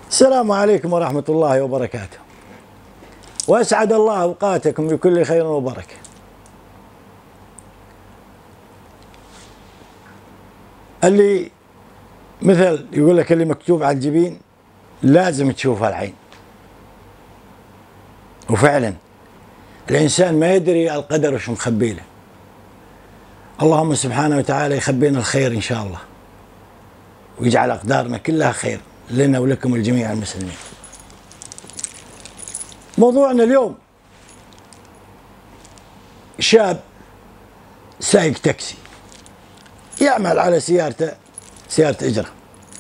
السلام عليكم ورحمة الله وبركاته، وأسعد الله أوقاتكم بكل خير وبركة. اللي مثل يقول لك اللي مكتوب على الجبين لازم تشوفها العين، وفعلا الإنسان ما يدري القدر وش مخبي له. اللهم سبحانه وتعالى يخبينا الخير إن شاء الله، ويجعل أقدارنا كلها خير لنا ولكم الجميع المسلمين. موضوعنا اليوم شاب سايق تاكسي يعمل على سيارة إجرة،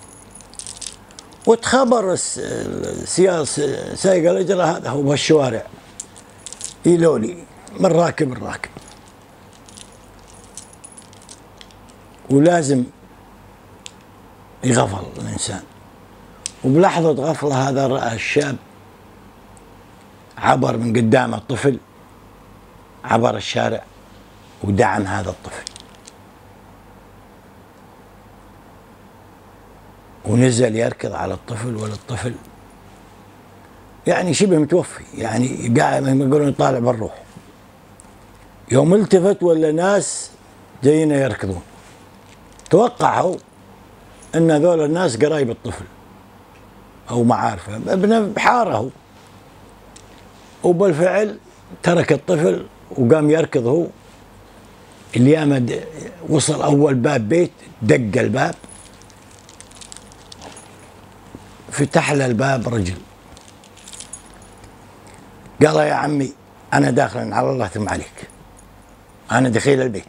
وتخبر سايق الإجرة هذا هو بالشوارع يلولي من راكب الراكب، ولازم يغفل الإنسان. وبلحظة غفلة هذا الشاب عبر من قدام الطفل، عبر الشارع ودعم هذا الطفل، ونزل يركض على الطفل، والطفل يعني شبه متوفي، يعني قاعد يقولون يطالع بالروح. يوم التفت ولا ناس جايين يركضون، توقعوا ان هذول الناس قرايب الطفل او معارفه، ابن بحاره، وبالفعل ترك الطفل وقام يركض هو. اليامد وصل اول باب بيت، دق الباب، فتح له الباب رجل، قال يا عمي انا داخل على الله ثم عليك، انا دخيل البيت.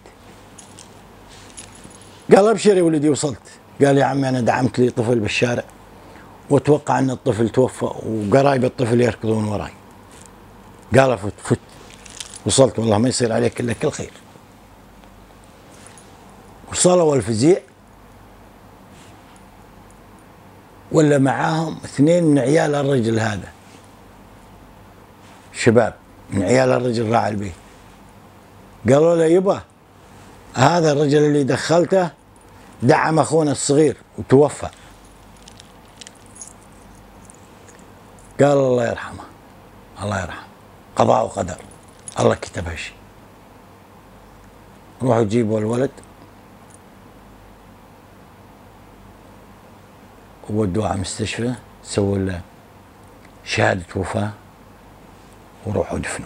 قال ابشر يا ولدي وصلت. قال يا عمي انا دعمت لي طفل بالشارع، واتوقع ان الطفل توفى وقرايب الطفل يركضون وراي. قال فت وصلت، والله ما يصير عليك الا كل خير. وصلوا الفزيع، ولا معاهم 2 من عيال الرجل هذا، شباب من عيال الرجل راعي البيت. قالوا له يبا هذا الرجل اللي دخلته دعم اخونا الصغير وتوفى. قال الله يرحمه، الله يرحمه، قضاء وقدر، الله كتب هالشيء. روحوا جيبوا الولد وودوه على المستشفى، سووا له شهادة وفاة وروحوا دفنوا.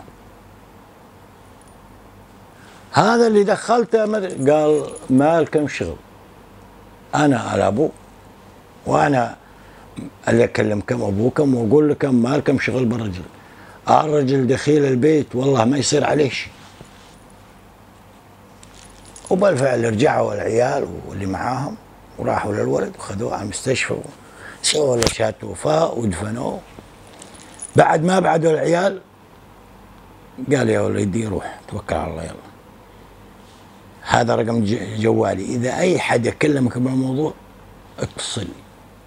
هذا اللي دخلته قال ما لكم شغل، أنا على أبوه، وأنا اللي أكلمكم أبوكم وأقول لكم ما لكم شغل بالرجل. الرجل دخيل البيت والله ما يصير عليه شيء. وبالفعل رجعوا العيال واللي معاهم وراحوا للولد وخذوه على المستشفى وسووا له شهادة وفاة ودفنوه. بعد ما بعدوا العيال قال يا ولدي روح توكل على الله، يلا هذا رقم جوالي، إذا أي حد يكلمك بالموضوع اتصل لي،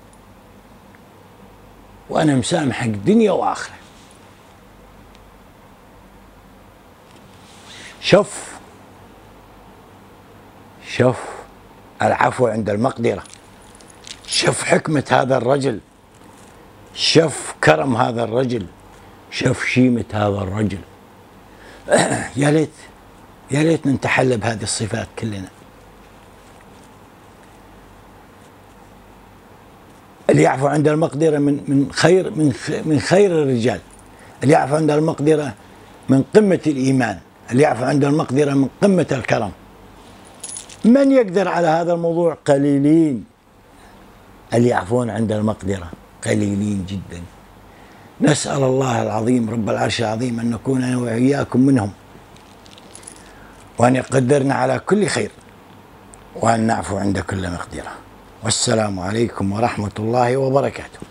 وأنا مسامحك دنيا وآخرة. شوف العفو عند المقدرة، شوف حكمة هذا الرجل، شوف كرم هذا الرجل، شوف شيمة هذا الرجل. يا ليت نتحلى بهذه الصفات كلنا. اللي يعفو عند المقدرة من خير الرجال، اللي يعفو عند المقدرة من قمة الإيمان، اللي يعفو عند المقدرة من قمة الكرم. من يقدر على هذا الموضوع؟ قليلين. اللي يعفون عند المقدرة قليلين جدا. نسأل الله العظيم رب العرش العظيم أن نكون أنا وإياكم منهم، وأن يقدرنا على كل خير، وأن نعفو عند كل مقدرة. والسلام عليكم ورحمة الله وبركاته.